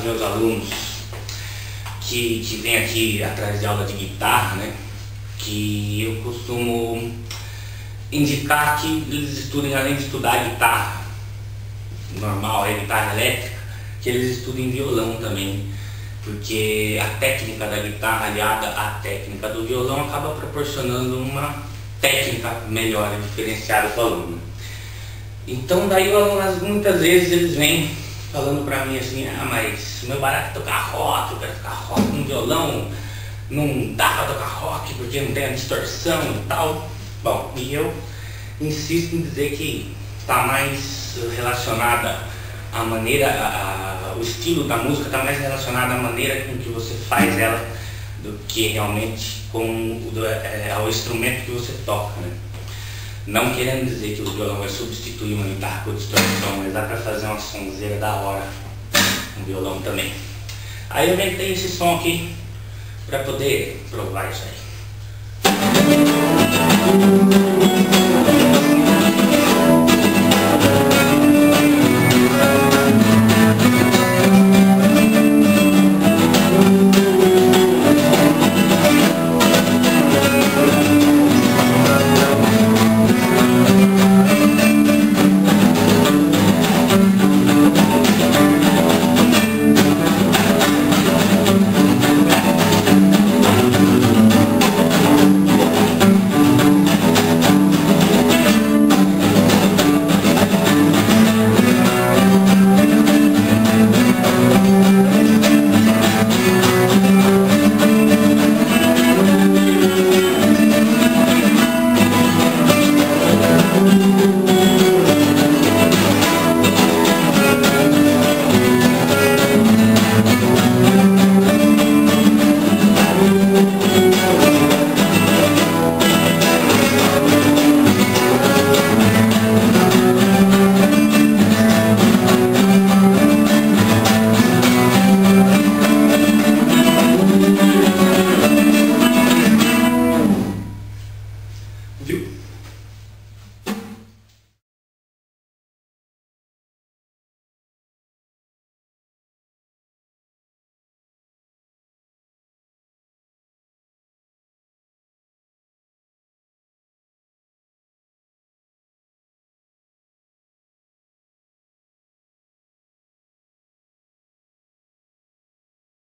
os meus alunos que vêm aqui atrás de aula de guitarra, né, que eu costumo indicar que eles estudem, além de estudar guitarra normal, guitarra elétrica, que eles estudem violão também, porque a técnica da guitarra aliada à técnica do violão acaba proporcionando uma técnica melhor e diferenciada para o aluno. Então daí o aluno, muitas vezes eles vêm falando para mim assim: ah, mas o meu barato é tocar rock, eu quero tocar rock no violão, não dá para tocar rock porque não tem a distorção e tal. Bom, e eu insisto em dizer que está mais relacionada a maneira, o estilo da música está mais relacionado à maneira com que você faz ela do que realmente ao instrumento que você toca, né? Não querendo dizer que o violão vai substituir uma guitarra com distorção, mas dá para fazer uma sonzeira da hora no violão também. Aí eu inventei esse som aqui para poder provar isso aí.